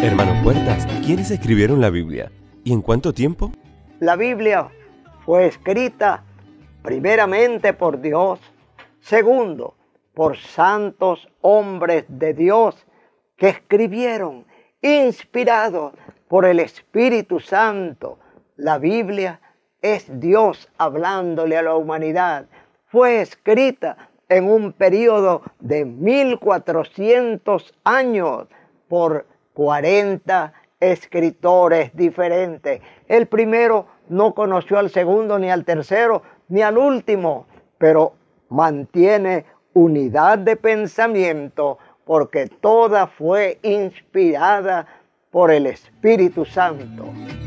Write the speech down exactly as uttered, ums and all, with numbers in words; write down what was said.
Hermano Puertas, ¿quiénes escribieron la Biblia? ¿Y en cuánto tiempo? La Biblia fue escrita primeramente por Dios, segundo, por santos hombres de Dios que escribieron, inspirados por el Espíritu Santo. La Biblia es Dios hablándole a la humanidad. Fue escrita en un periodo de mil cuatrocientos años por cuarenta escritores diferentes. El primero no conoció al segundo, ni al tercero, ni al último, pero mantiene unidad de pensamiento porque toda fue inspirada por el Espíritu Santo.